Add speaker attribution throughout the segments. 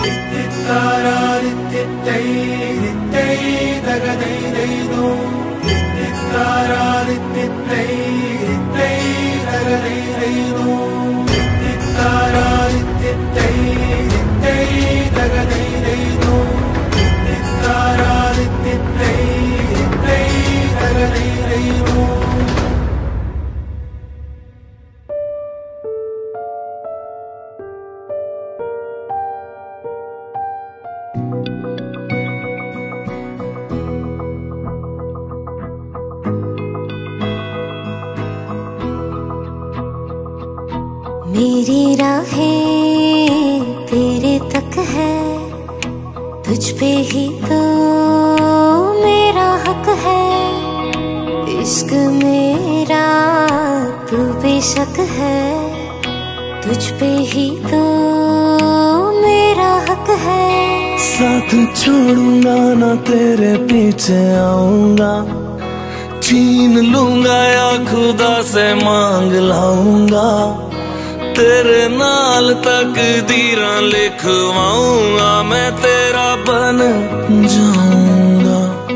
Speaker 1: मेरी राहें तेरे तक है, तुझ पे ही तो मेरा हक है। इश्क मेरा तू बेशक है, तुझ पे ही तो मेरा हक है।
Speaker 2: साथ छोड़ूंगा ना तेरे पीछे आऊंगा, छीन लूंगा या खुदा से मांग लाऊंगा। तेरे नाल तकदीरां लिखवाऊंगा, मैं तेरा बन जाऊंगा,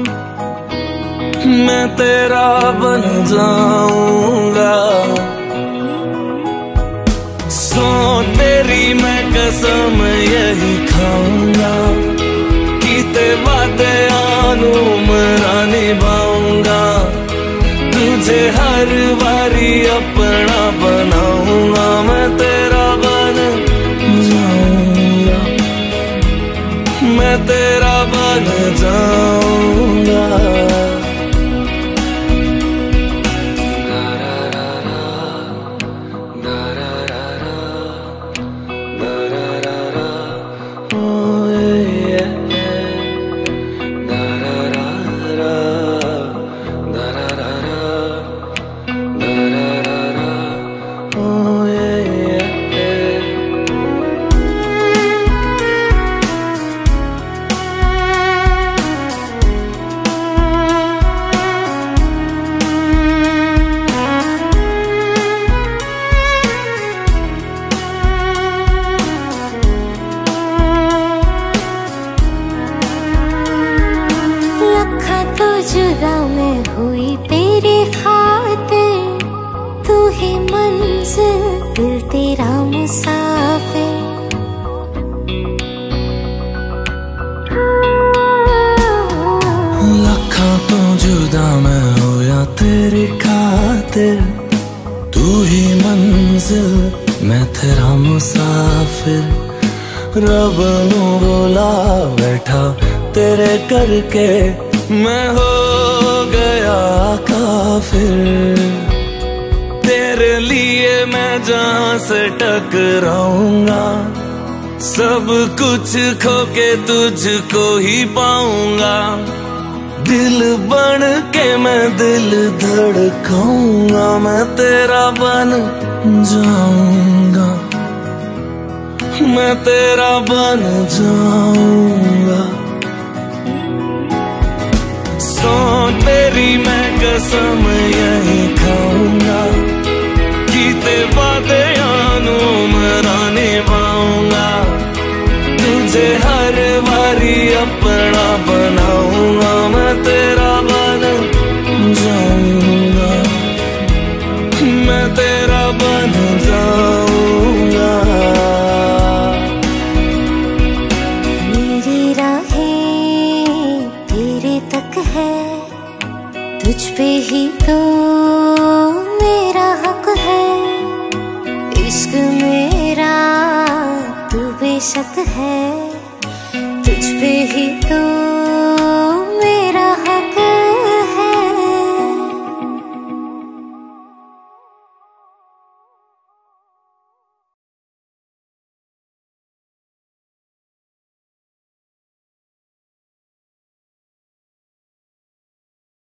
Speaker 2: मैं तेरा बन जाऊंगा। सो तेरी मैं कसम यही खाऊंगा, कीते वादे आनू मरा निभाऊंगा। तुझे हर बारी अपना बनाऊंगा, मैं तेरा बन जाऊंगा, मैं तेरा बन जाऊंगा।
Speaker 1: जुदा मैं हुई तेरी खातिर, तू ही मंजिल दिल तेरा मुसाफिर।
Speaker 2: लखा तो जुदा मैं होया तेरी खातिर, तू ही मंजिल मैं तेरा मुसाफिर। रब नू बोला बैठा तेरे करके, मैं हो गया काफिर। तेरे लिए मैं जहां से टकराऊंगा, सब कुछ खो के तुझको ही पाऊंगा। दिल बन के मैं दिल धड़काऊंगा, मैं तेरा बन जाऊंगा, मैं तेरा बन जाऊंगा। सो तेरी मैं कसम यही खाऊंगा, कीते वादे आनू मरा निभाऊंगा। तुझे हर बारी अपना बनाऊंगा, मैं तेरा बन जाऊंगा, मैं तेरा बन जाऊंगा।
Speaker 1: मेरी राहें तेरे तक है, तुझ पे ही तो मेरा हक है। इश्क मेरा तू बेशक है, तुझ पे ही तो